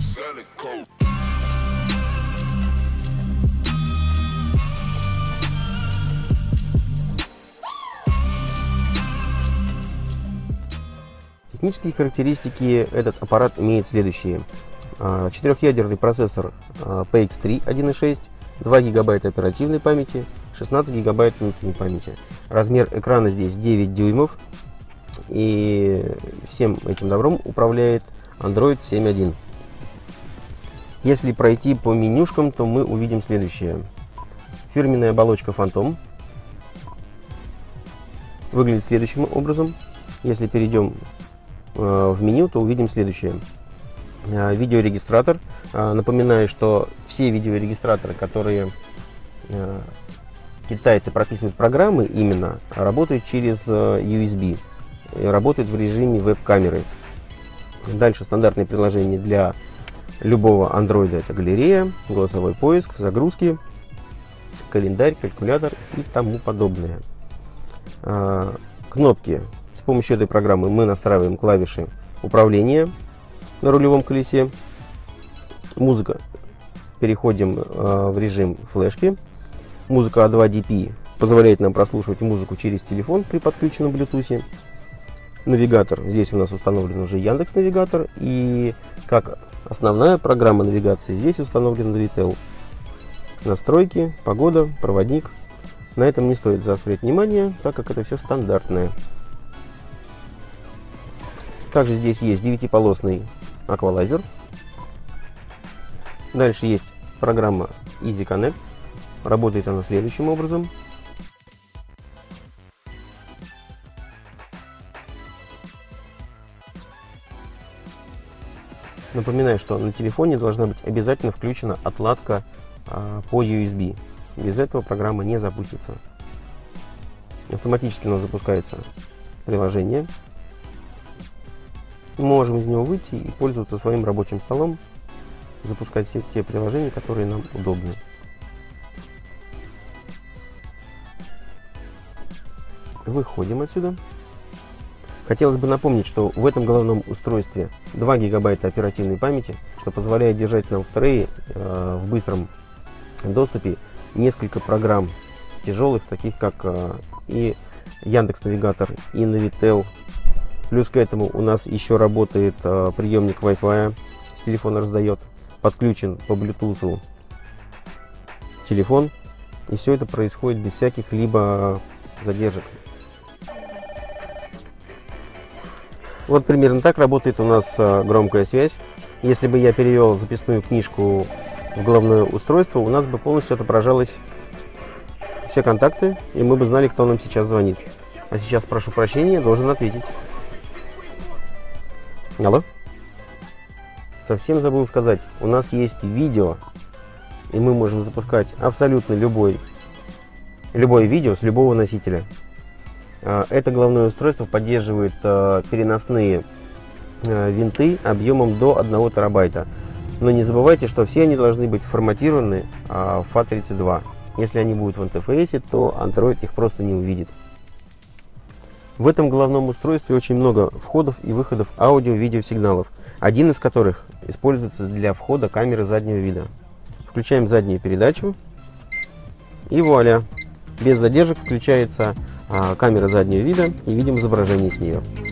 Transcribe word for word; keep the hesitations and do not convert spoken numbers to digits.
Технические характеристики этот аппарат имеет следующие. Четырехъядерный процессор пи икс три один и шесть, два гигабайта оперативной памяти, шестнадцать гигабайт внутренней памяти. Размер экрана здесь девять дюймов. И всем этим добром управляет Android семь точка один. Если пройти по менюшкам, то мы увидим следующее. Фирменная оболочка Phantom выглядит следующим образом. Если перейдем э, в меню, то увидим следующее. Э, видеорегистратор. Э, напоминаю, что все видеорегистраторы, которые э, китайцы прописывают программы, именно работают через э, ю эс би. Работает в режиме веб-камеры. Дальше стандартные приложения для любого андроида. Это галерея, голосовой поиск, загрузки, календарь, калькулятор и тому подобное. А, кнопки. С помощью этой программы мы настраиваем клавиши управления на рулевом колесе. Музыка. Переходим а, в режим флешки. Музыка а два ди пи позволяет нам прослушивать музыку через телефон при подключенном Bluetooth. Навигатор. Здесь у нас установлен уже Яндекс.Навигатор. И как основная программа навигации здесь установлен Navitel. Настройки, погода, проводник. На этом не стоит заострять внимание, так как это все стандартное. Также здесь есть девятиполосный аквалайзер. Дальше есть программа Easy Connect. Работает она следующим образом. Напоминаю, что на телефоне должна быть обязательно включена отладка а, по ю эс би. Без этого программа не запустится. Автоматически у нас запускается приложение. Мы можем из него выйти и пользоваться своим рабочим столом, запускать все те приложения, которые нам удобны. Выходим отсюда. Хотелось бы напомнить, что в этом головном устройстве два гигабайта оперативной памяти, что позволяет держать нам в трее э, в быстром доступе несколько программ тяжелых, таких как э, и Яндекс.Навигатор, и Navitel. Плюс к этому у нас еще работает э, приемник Wi-Fi, с телефона раздает, подключен по Bluetooth телефон, и все это происходит без всяких либо задержек. Вот примерно так работает у нас громкая связь. Если бы я перевел записную книжку в головное устройство, у нас бы полностью отображалось все контакты, и мы бы знали, кто нам сейчас звонит. А сейчас, прошу прощения, должен ответить. Алло? Совсем забыл сказать, у нас есть видео, и мы можем запускать абсолютно любой, любое видео с любого носителя. Это головное устройство поддерживает э, переносные э, винты объемом до одного терабайта. Но не забывайте, что все они должны быть форматированы э, в эф эй тридцать два. Если они будут в интерфейсе, то Android их просто не увидит. В этом головном устройстве очень много входов и выходов аудио-видео сигналов, один из которых используется для входа камеры заднего вида. Включаем заднюю передачу, и вуаля! Без задержек включается камера заднего вида и видим изображение с нее.